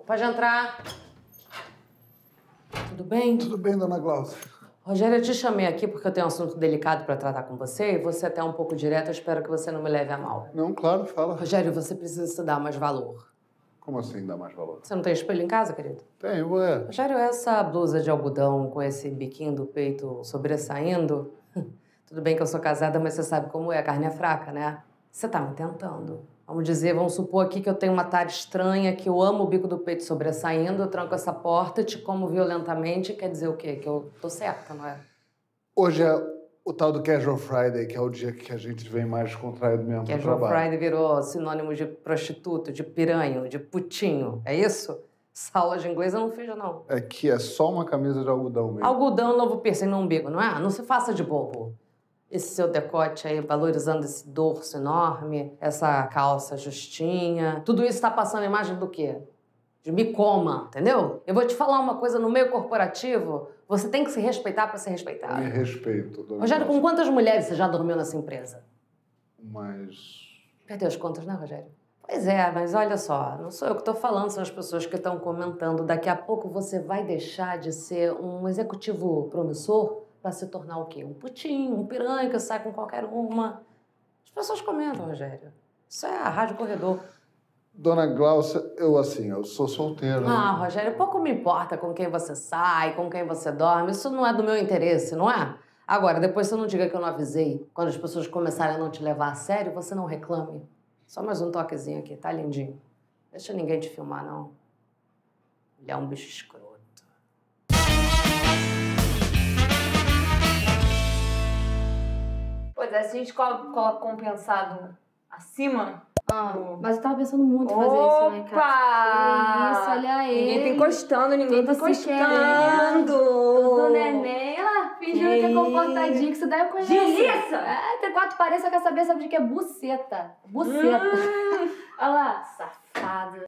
Pode entrar. Tudo bem? Tudo bem, dona Glaucia. Rogério, eu te chamei aqui porque eu tenho um assunto delicado para tratar com você e você é até um pouco direto, eu espero que você não me leve a mal. Não, claro, fala. Rogério, você precisa se dar mais valor. Como assim dar mais valor? Você não tem espelho em casa, querido? Tenho, ué. Rogério, essa blusa de algodão com esse biquinho do peito sobressaindo... Tudo bem que eu sou casada, mas você sabe como é, a carne é fraca, né? Você tá me tentando. Vamos supor aqui que eu tenho uma tara estranha, que eu amo o bico do peito sobressaindo, eu tranco essa porta, te como violentamente, quer dizer o quê? Que eu tô certa, não é? Hoje é o tal do Casual Friday, que é o dia que a gente vem mais contraído mesmo pro Casual trabalho. Friday virou sinônimo de prostituto, de piranho, de putinho, é isso? Essa aula de inglês eu não fiz, não. É que é só uma camisa de algodão mesmo. Algodão, novo piercing no umbigo, não é? Não se faça de bobo. Esse seu decote aí, valorizando esse dorso enorme, essa calça justinha. Tudo isso tá passando a imagem do quê? De me coma, entendeu? Eu vou te falar uma coisa, no meio corporativo, você tem que se respeitar pra ser respeitado. Me respeito, dona Rogério, com Glaucia. quantas mulheres você já dormiu nessa empresa? Mas... Perdeu as contas, né, Rogério? Pois é, mas olha só, não sou eu que tô falando, são as pessoas que estão comentando. Daqui a pouco você vai deixar de ser um executivo promissor pra se tornar o quê? Um putinho, um piranha que sai com qualquer uma. As pessoas comentam, Rogério. Isso é a Rádio Corredor. Dona Glaucia, eu sou solteiro. Ah, Rogério, pouco me importa com quem você sai, com quem você dorme. Isso não é do meu interesse, não é? Agora, depois você não diga que eu não avisei. Quando as pessoas começarem a não te levar a sério, você não reclame. Só mais um toquezinho aqui, tá, lindinho? Deixa ninguém te filmar, não. Ele é um bicho escroto. Pois é, se a gente coloca compensado acima... Mas eu tava pensando muito em fazer isso, né, cara? Opa! Isso, olha ele. Ninguém tá encostando, ninguém tá Todo se encostando. Tudo neném. Ela fingindo que é comportadinho, que isso daí eu conheço. Delícia! É, tem quatro paredes, só quer saber de que é buceta. Buceta. Olha lá, safado.